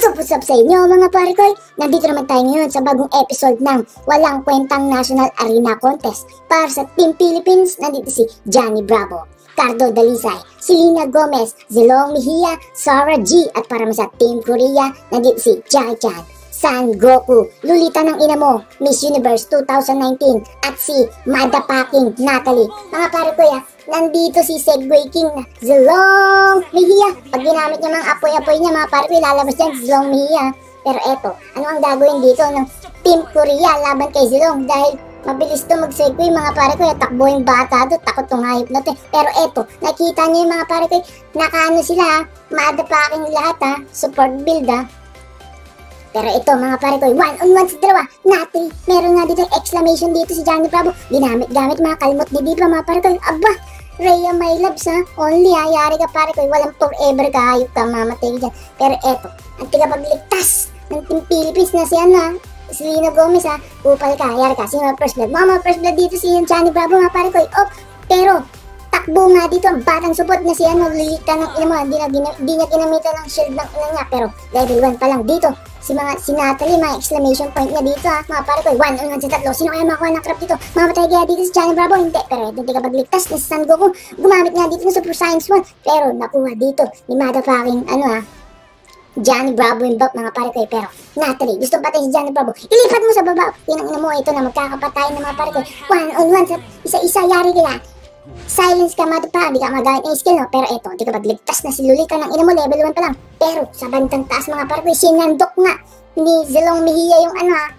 What's up sa inyo mga pare ko? Nandito naman tayo ngayon sa bagong episode ng Walang Kwentang National Arena Contest. Para sa Team Philippines, nandito si Johnny Bravo, Cardo Dalisay, Selena Gomez, Zelong Mejia, Sarah G. At para sa Team Korea, nandito si Jackie Chan, San Goku, Lolita ng ina mo, Miss Universe 2019, at si Madapaking Natalie. Mga pare ko nandito si Segway King na Zelong Mejia. Pag ginamit niya mga apoy-apoy niya mga pare ko, lalabas dyan Zelong Mejia. Pero eto, ano ang gagawin dito ng Team Korea laban kay Zelong? Dahil mabilis to mag-segway mga pare ko, takbo yung bata doon, takot tong hayop na to. Pero eto, nakita niyo yung mga pare ko, nakaano sila, Madapaking lahat support build Pero ito mga pare ko, one-on-one sa dalawa. Natalie, meron nga dito exclamation dito si Johnny Bravo. Ginamit-gamit mga kalmot ni Diva mga pare ko. Aba, Rhea my loves only yari ka pare ko. Walang forever kahayop ka mamatay dyan. Pero eto, ang tigapagligtas ng Team Philippines na si Selena Gomez upal ka, yari ka. Sino first blood? Mga first blood dito si Johnny Bravo mga pare ko. Oh, pero takbo nga dito ang batang supot na si Lolita ng ina mo. Di niya ginamitan ng shield ng ina niya. Pero level 1 pa lang dito. Si Natalie, mga exclamation point niya dito mga pare ko, one-on-one sa tatlo. Sino kaya makuha ng crap dito? Mamatay kaya dito si Johnny Bravo? Hindi, pero ito tigapagligtas na si San Goku. Gumamit nga dito ng Super Science 1. Pero nakuha dito ni Madapaking Johnny Bravo yung buff mga pare ko. Pero Natalie, gusto patay si Johnny Bravo. Ilipat mo sa baba. Tinang mo ito na magkakapatay ng mga pare ko. One-on-one sa isa-isa, yari kaya. Silence ka Madapa, di ka magamit ng skill Pero eto, di ka pagligtas na si Lolita ng ina mo, level 1 pa lang. Pero sa bandang taas mga pare ko, sinandok nga ni Zelong Mejia yung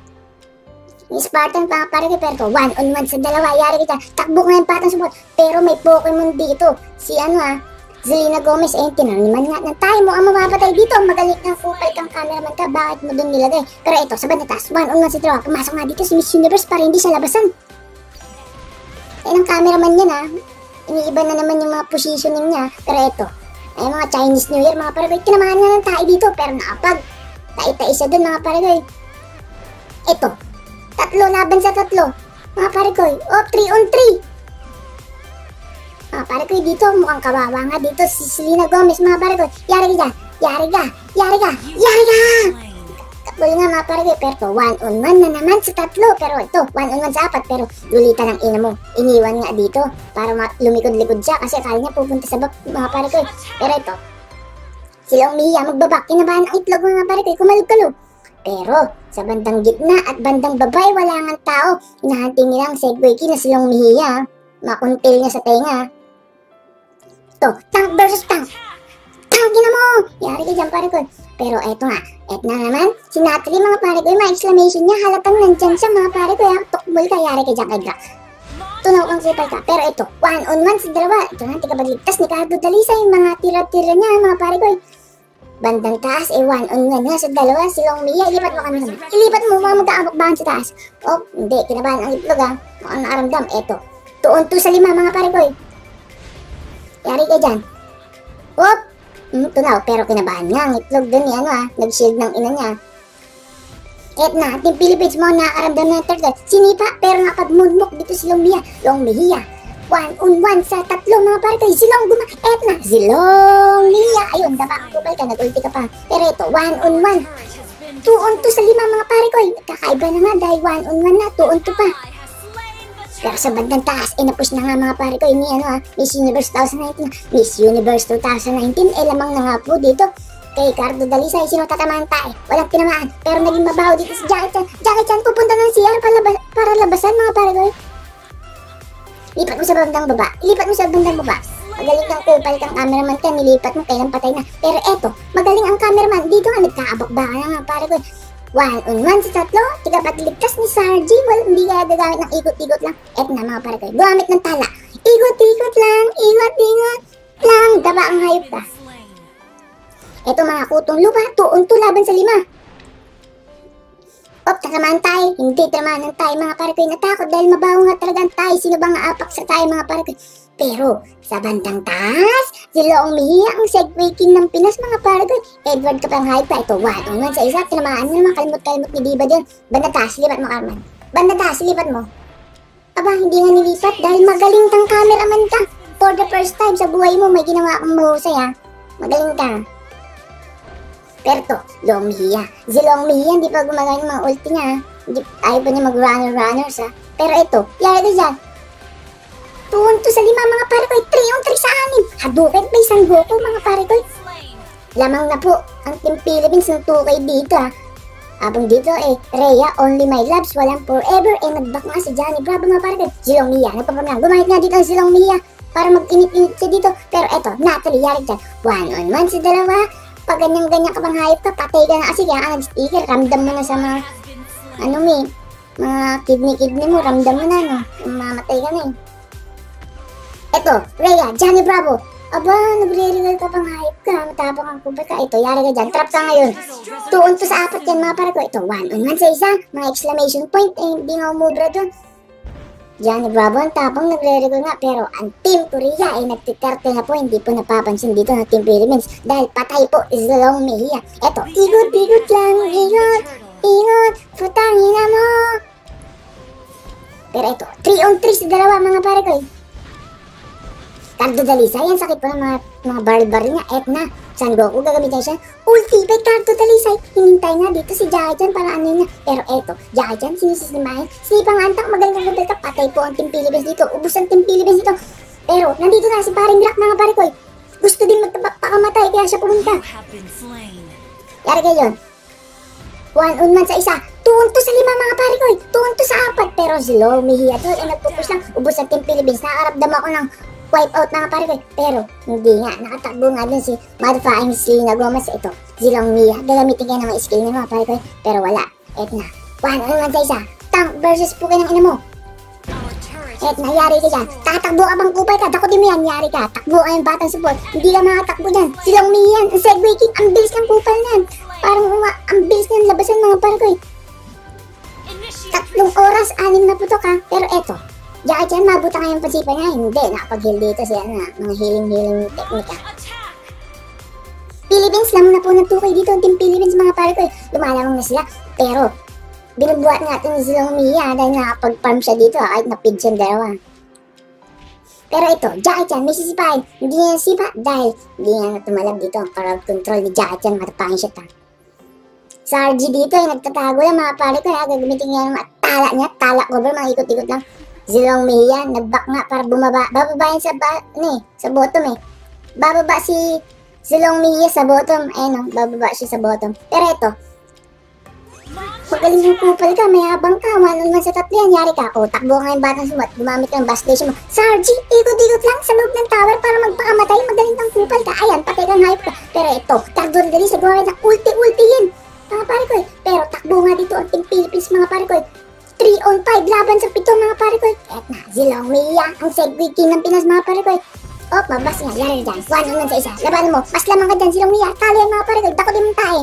ni Spartan pa pare ko. Pero one-on-one sa dalawa, yari kita. Takbo nga yung patang support. Pero may Pokemon dito. Si Selena Gomez, tinaniman nga ng tayo mo ang mapapatay dito. Magalit ng kupal kang cameraman ka, bakit mo dun nilagay? Pero eto, sa bandang taas, one-on-one sa dalawa. Pumasok nga dito si Miss Universe para hindi siya labasan. Ang cameraman niya iniiba na naman yung mga positioning niya. Pero eto, ay mga Chinese New Year mga pare ko, kinamahan nga ng tayo dito. Pero nakapag tai-tai siya dun mga pare ko. Eto, tatlo laban sa tatlo mga pare ko. 3 on 3 mga pare ko. Dito mukhang kawawa nga dito si Selena Gomez mga pare ko. Yari ka. Takbo nga mga pare ko. Pero one-on-one na naman sa tatlo. Pero ito, one-on-one sa 4. Pero Lolita ng ina mo, iniwan nga dito para lumikod-likod siya kasi akala niya pupunta sa back mga pare ko. Pero ito, Zelong Mejia magbabak, kinabahan ang itlog mga pare ko, kumalog-kalog. Pero sa bandang gitna at bandang babay, wala nga tao. Hinahanting nila ang Segway King na Zelong Mejia. Makuntil niya sa tenga. Ito, tank versus tank. Tangina mo! Yari ka dyan pare ko. Pero eto nga, na naman, si Natalie mga pare ko, yung mga exclamation niya, halatang nandyan siya mga pare ko, tukbol ka, yari ka dyan kay Drax. Tunaw kang kupal ka. Pero ito, one-on-one sa dalawa. Ito na, tigapagligtas ni Cardo Dalisay, yung mga tira-tira niya mga pare ko. Bandang taas, one-on-one nga sa dalawa. Zelong Mejia, ilipat mo kami naman. Ilipat mo, mga mag-aabak-bahan sa taas. Oh, hindi, kinabahan ang itlog mukhang nakaramdam. Eto, 2 on 2 sa 5 mga pare ko. Yari ka dyan. Whoop! Tunaw, pero kinabahan nga ang itlog dun ni nag-shield ng ina niya. Et na, Team Philippines mo nakakaramdam ng turtle. Sinipa, pero nakapag-moonwalk dito si Zelong Mejia. One-on-one sa tatlo mga pare ko. Zelong Mejia. Ayun, daba ang kupal ka, nag-ulti ka pa. Pero ito, one-on-one. 2 on 2 sa 5 mga pare ko. Kakaiba na nga dahil one-on-one na, 2 on 2 pa. Pero sa bandang taas, napush na nga mga pare ko ni Miss Universe 2019. Miss Universe 2019, lamang na nga po dito kay Cardo Dalisay. Sino tatamaan tayo? Walang tinamaan. Pero naging mabaho dito si Jackie Chan. Jackie Chan pupunta ng CR para labasan mga pare ko. Lipat mo sa bandang baba. Magaling kang kupal kang cameraman ka, nilipat mo, kailan patay na. Pero eto, magaling ang cameraman. Dito nga, nagkaabak-baka na mga pare ko. One-on-one sa tatlo, tigapagligtas ni Sarah G. Hindi kaya gagamit ng ikot-ikot lang. Na mga pare ko, gumamit ng tala. Ikot-ikot lang, daba ang hayop ka. Eto mga kutong lupa, 2 on 2 laban sa 5. Tatamaan tayo. Hindi tinamaan ng tayo mga pare ko. Natakot dahil mabaho nga talaga ang tayo. Sino bang aapak sa tayo mga pare ko? Pero sa bandang taas, Zelong Mejia ang Segway King ng Pinas mga pare ko. Edward ka pang hype pa. Ito, one-on-one sa isa. Tinamaan mo naman, kalimot-kalimot ni Diva din. Bandang taas, lipat mo Carmen. Bandang taas, lipat mo. Aba, hindi nga nilipat dahil magaling kang cameraman ka. For the first time sa buhay mo, may ginawa kang mahusay Magaling ka. Pero to, Long Mejia. Si Long Mejia, hindi pa gumagana ng mga ulti niya. Ayaw pa niya mag-runners ha. Pero ito, yari ko dyan. 2-on-2 sa 5 mga pare ko. 3-on-3 sa 6. Hadouken pa isang Goku mga pare ko. Lamang na po ang Team Philippines ng 2K dito ha. Habang dito Rhea, only my loves, walang forever. Nag-back nga si Johnny Bravo mga pare ko. Si Long Mejia, nagpapalang. Gumahit nga dito si Long Mejia para mag-init-init siya dito. Pero eto, Natalie, yari dyan. 1-on-1 sa dalawa. Pag ganyan-ganyan ka pang hayop ka, patay ka na kasi kaya ka nag-sticker. Ramdam mo na sa mga, mga kidney mo, ramdam mo na, no? Mamatay ka na Eto, Rhea, Johnny Bravo. Aba, nagre-regal ka pang hayop ka, matapang ang kubay ka. Ito, yari ka dyan, trap ka ngayon. 2-on-2 sa 4 yan mga pare ko. Ito, 1-on-1 sa isa, mga exclamation point, hindi nga umubra dun. Johnny Bravo ang tapang nagre-regal nga, pero ang Team Korea nagtiterte na po, hindi po napapansin dito ng Team Philippines dahil patay po is Long Mejia. Eto, igot lang, igot, putangin na mo. Pero ito, 3-on-3 sa dalawa mga pare ko. Cardo Dalisay, yan sakit po ng mga barrel niya. Etna, San Goku, gagamitin siya. Ulti by Cardo Dalisay. Hinintay nga dito si Jackie Chan para ano niya. Pero eto, Jackie Chan, sinisisimahin. Sinipang antak, magaling ka. Patay po ang Team Philippines dito. Ubus ang Team Philippines dito. Pero, nandito na si paring Rock mga pare ko. Gusto din magpakamatay, kaya siya pumunta. Yari kayo yun. 1-on-1 sa isa. 2-on-2 sa 5 mga pare ko. 2-on-2 sa 4. Pero si Long Mejia to, nagpupush lang. Ubus ang Team Philippines. Nakakarapdam ako ng wipe out mga pare ko. Pero, hindi nga. Nakatakbo nga dun si Modifying Selena Gomez. Ito, si Long Mejia. Gagamitin kayo ng mga skill niya mga pare ko. Pero wala. Eto na. 1-on-1 sa isa. Tank versus Puke ng ina mo. Eto na, yari ka dyan. Tatakbo ka bang kupay ka? Dakotin mo yan, yari ka. Takbo ka yung batang support. Hindi ka makatakbo dyan. Si Long Mejia yan. Ang Segway King. Ang bilis ng kupal niyan. Parang ang bilis ng labasan mga pare ko. 3 oras, 6 na putok ha. Pero eto, Jackie Chan, mabuta nga yung pasipan niya. Hindi, nakapag-heal dito siya na. Mga healing technique ha. Philippines, lamang na po ng 2K dito. Ang Team Philippines mga pare ko. Lumalamang na sila. Pero, binubuhat natin si Long Mejia dahil nakapag-farm siya dito ha. Kahit na-feed siyang dalawa. Pero ito, Jackie Chan, may sisipahin. Hindi niya nasipa dahil hindi niya na tumalab dito. Ang crowd control ni Jackie Chan, matapangin siya ta. Sa RG dito, nagtatago lang mga pare ko ha. Gagamitin niya ng tala niya. Tala cover, mga ikot-ikot lang. Si Long Mejia, nag-back nga para bumaba. Bababa yan sa bottom Bababa si Long Mejia sa bottom. Ayun bababa siya sa bottom. Pero ito, magaling yung kupal ka, may habang ka. 1-on-1 sa 3 yan, yari ka. O, takbo ka yung batang sumat. Gumamit ka ng bash station mo. Sa RG, ikot-ikot lang sa loob ng tower para magpakamatay. Magaling kang kupal ka. Ayan, patay kang hype ka. Pero ito, Cardo Dalisay, gumamit ng ulti yan. Mga pare ko Pero takbo nga dito ang Team Philippines mga pare ko 3-on-5 laban sa 7 mga pare ko. At na, si Long Mejia, ang Segway King ng Pinas mga pare ko. Oh, mabas nga, yari dyan. 1-on-1 sa isa. Labanan mo, mas lamang ka dyan si Long Mejia. Talo yan mga pare ko, dako din mong tae.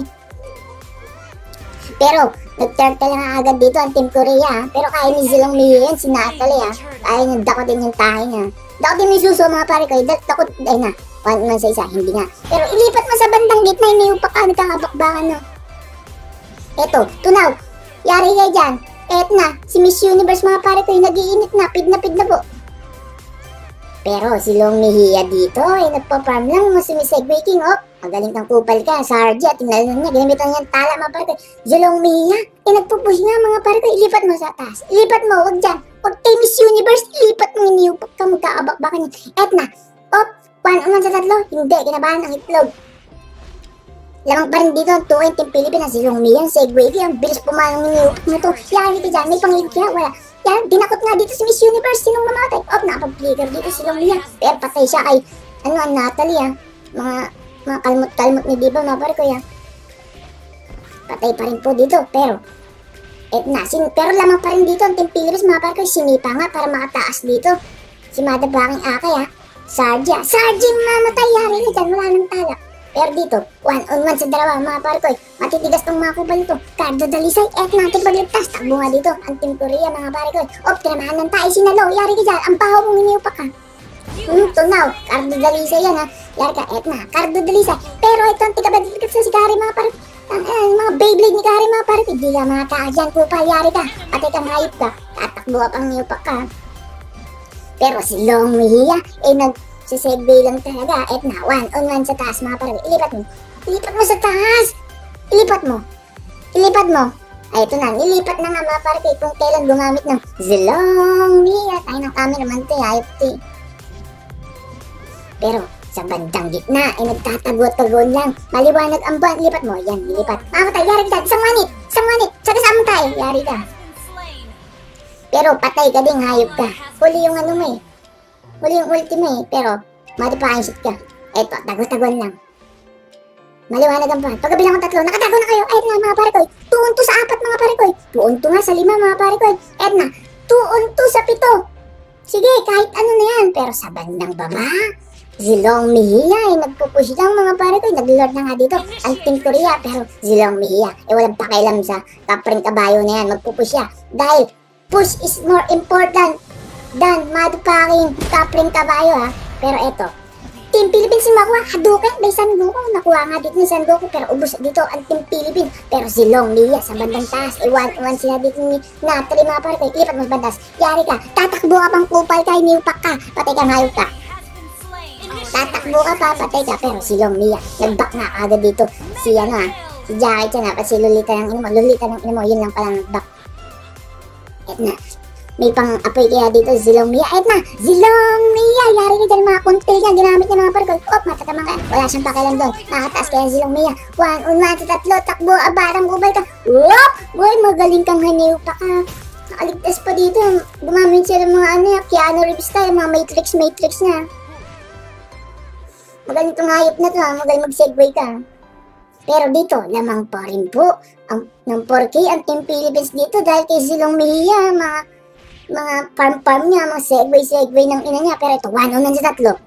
Pero, nag-turtle nga agad dito ang Team Korea. Pero kaya ni si Long Mejia yan, si Natalie Kaya niya, dako din yung tae niya. Dako din yung suso mga pare ko. Dako, ay na, 1-on-1 sa isa, hindi nga. Pero ilipat mo sa bandang gitna, iniupak ka, nagkakabakbakan na. Eto, tunaw. Yari kayo dyan. Eto na, si Miss Universe mga pare ko, nag-iinit na, pid na po. Pero si Long Mejia dito, nagpa-farm lang mo si Miss Segway King, magaling kang kupal ka, sa RG, at tinalo niya, ginamitan niya ang tala mga pare ko. Si Long Mejia, nagpupush nga mga pare ko, ilipat mo sa taas. Ilipat mo, wag dyan. Wag kay Miss Universe, ilipat mo, iniupak ka, magkaabak-bakan niya. Eto na, 1-on-1 sa 3, hindi, kinabahan ang itlog. Lamang pa rin dito ang 2 Team Philippines, si Long Mejia, Segway King, ang bilis pumanong niniupak mo to. Yari ka dyan, may pangilip kaya, wala. Yan, dinakot nga dito si Miss Universe, sinong mamatay? Nakapag-flicker dito si Long Mejia. Pero patay siya kay, ang Natalie mga kalmot-kalmot ni Diva, mga pare ko Patay pa rin po dito, pero, pero lamang pa rin dito ang Team Philippines, mga pare ko, sinipa nga para makataas dito. Si Madabaking Akay Sarja mamatay, yari na dyan, wala nang talak. Pero dito, 1-on-1 sa dalawa mga pare ko matitigas tong mga kupal ito. Cardo Dalisay, natin pagligtas. Takbo nga dito, ang Team Korea mga pare ko. Tinamaan ng tayo, sinalo, yari ka dyan, ang baho mong iniupak ka. Tunaw, Cardo Dalisay yan yari ka, Cardo Dalisay. Pero ito ang tigabalikat sa si Kari mga pare ko. Mga Beyblade ni Kari mga pare ko. Hindi ka makataas dyan, kupal, yari ka. Patay kang hayop ka, tatakbo ka pang iniupak ka. Pero si Long Mejia, si Segway lang talaga. 1-on-1 sa taas mga pare. Ilipat mo sa taas. Ilipat mo. Ilipat mo. Ay, ito na. Nilipat na nga mga pare ko kung kailan gumamit ng Zilong Mia. Tayo ng cameraman te, ayop te. Pero, sa bandang gitna, ay nagtatago-tagon lang. Maliwanag ang buwan. Lipat mo. Yan, nilipat. Mamatay, yari ka. Isang manit. Saka saan tayo? Yari ka. Pero, patay ka din, hayop ka. Huli yung ano mo eh. Huli yung ultimo eh. Pero, madipainsit ka. Eto, tago-tagon lang. Maliwanag ang buwan. Pagkabilang ng 3, nakatago na kayo. Ayun nga mga pare ko. 2 on 2 sa 4 mga pare ko. 2 on 2 nga sa 5 mga pare ko. Ayun na. 2 on 2 sa 7. Sige, kahit ano na yan. Pero sa bandang baba, Zilong Mia eh. Nagpupush lang mga pare ko. Nag-lord na nga dito. Ang Team Korea. Pero Zilong Mia. Eh walang pakialam sa kapring kabayo na yan. Magpupush siya. Dahil push is more important than motherfucking kapring kabayo ha. Pero eto. Team Philippines yung makuha, Hadouken by San Goku. Nakuha nga dito ni San Goku pero ubos dito ang Team Philippines. Pero si Long Mia sa bandang taas, 1-1 sila dito ni Natalie mga pare ko. Ilipat mo sa bandas, yari ka, tatakbo ka pang kupal ka, iniupak ka, patay ka ngayot ka. Tatakbo ka pa, patay ka, pero si Long Mia, nag-back na agad dito. Si ano ha, si Jackie Chan ha, pati si Lolita ng ino mo, yun lang pala nag-back. Et na. May pang-apoy kaya dito, Zilong Mia. Ayun na, Zilong Mia. Yari ka dyan mga kuntil niya. Ginamit niya mga parkour. Matatamang ka. Wala siyang pakialam doon. Nakataas kaya Zilong Mia. 1 on 1 sa 3. Takbo, abarang kubay ka. Wop! Boy, magaling kang haniw pa ka. Nakaligtas pa dito. Gumamit siya ng mga ano, Keanu Reeves style. Mga Matrix na. Magaling itong hayop na to. Magaling mag-segway ka. Pero dito, lamang pa rin po. Ng 4K ang Team Philippines dito. Dahil kay Zilong Mia, mga farm niya, mga segway ng ina niya. Pero ito, 1 on 1 sa 3.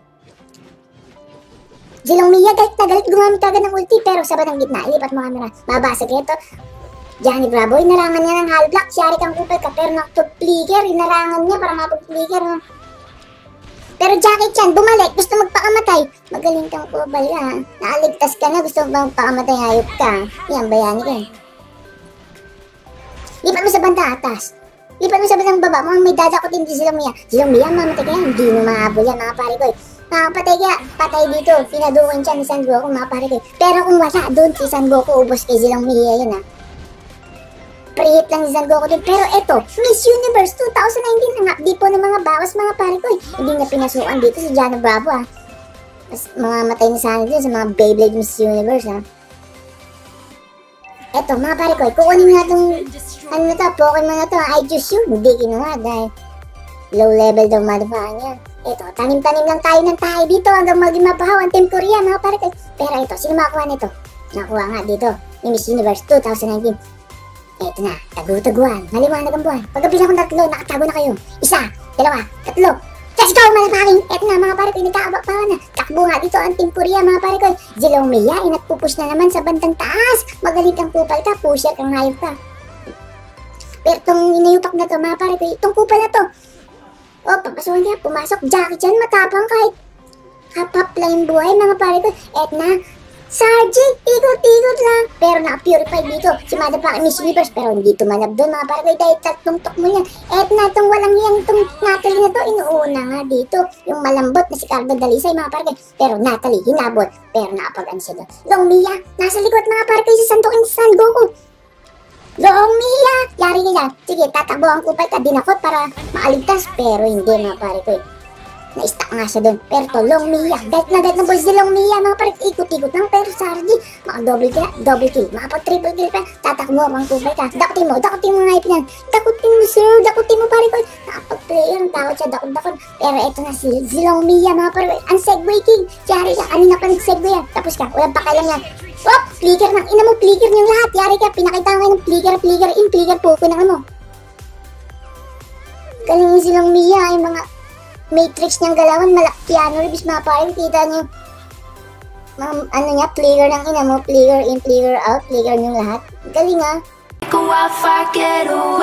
Zilong Mia, galit na galit, gumamit agad ng ulti. Pero sa bandang gitna, ilipat mo camera. Babasag ito. Johnny Bravo, inarangan niya ng half block. Siyari kang kupal ka, pero nakapag-flicker. Inarangan niya para mapag-flicker. Pero Jackie Chan, bumalik, gusto magpakamatay. Magaling kang kupal ka. Nakaligtas ka na, gusto magpakamatay, hayop ka. Yan, bayani ka. Lipat mo sa banda atas. Lipat mo sa bandang baba, mukhang may dadakotin din Zilong Mia. Zilong Mia, mamatay kaya, hindi mo mahabol yan mga pare ko. Makapatay kaya, patay dito, pinadukin siya ni San Goku mga pare ko. Pero kung wala, doon si San Goku, ubos kay Zilong Mia yun ha. Pre-hit lang si San Goku doon. Pero eto, Miss Universe 2019, ang update po ng mga bawas mga pare ko. Hindi na pinasukan dito si Johnny Bravo ha. Mas mamamatay na sana dito sa mga Beyblade Miss Universe ha. Eto mga pare ko, kukunin nga itong ano na to, Pokemon na to, I choose you. Hindi kinuha dahil low level daw motherfucker niya. Eto, tanim-tanim lang tayo ng tayo dito hanggang maging mabahaw ang Team Korea mga pare ko. Pero ito, sino makakuha nito? Nakuha nga dito ni Miss Universe 2019. Eto na, tagu-taguan, maliwanag ang buwan. Pagkabilang kong 3, nakatago na kayo. 1, 2, 3. Let's go mga paring! Eto na mga pare ko, nagkaabak pa na. Takbo nga dito ang Team Korea mga pare ko. Zilong Mia, nagpupush na naman sa bandang taas. Magaling kang kupal ka, pusher kang hayop ka. Pero itong inayupak na to mga pare ko, itong kupal na to. O, papasukan niya, pumasok. Jackie Chan, matapang kahit hap-hap lang yung buhay mga pare ko. Eto na, Sarji, ikot-ikot lang. Pero naka-purify dito si motherfucking Miss Universe. Pero hindi tumanab doon mga pare ko. Dahil tatlong-tok mo yan. Eto na, itong walang yang itong Natalie na to. Inuuna nga dito. Yung malambot na si Cardo Dalisay mga pare ko. Pero Natalie, hinabot. Pero nakapag-ano siya doon. Long Mia, nasa likod mga pare ko si Santokin San Goku. Long Mia, yari nila. Sige, tatakbo ang kupay ka. Dinakot para maaligtas. Pero hindi mga pare ko. Na-stack nga siya doon. Pero to, Long Mia. Galit na boys si Long Mia. Mga pare, ikot-ikot lang. Pero Sarji, double kill. Makapag-triple kill pa. Tatakbo ang kupay ka. Dakutin mo nga ipin yan. Dakutin mo sir. Dakutin mo pare ko. Nakapag-player. Ang takot siya. Dakot. Pero eto na si Long Mia. Mga pare, ang segway king. Yari ka. Kanina pa nag-segway yan. Tapos ka. Walang pakailan yan. Wop! Flicker ng ina mo. Flicker niyong lahat. Yari ka. Pinakita kayo ng flicker in. Flicker po ko ng ano. Galing si Long Mia. Yung mga Matrix niyang galawan, Keanu Reeves mga pare, kita niyo ano niya, flicker ng ina mo, flicker in, flicker out, flicker niyong lahat. Galing ha.